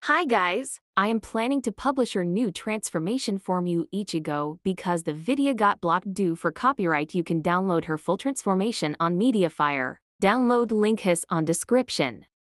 Hi guys, I am planning to publish your new transformation form Ichigo because the video got blocked due for copyright. You can download her full transformation on Mediafire. Download link is on description.